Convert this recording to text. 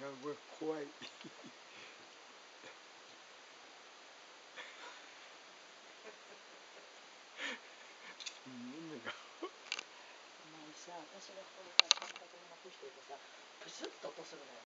もう怖い。 さ、私がこれさ、感覚をなくしててさ、プスッと音するのよ。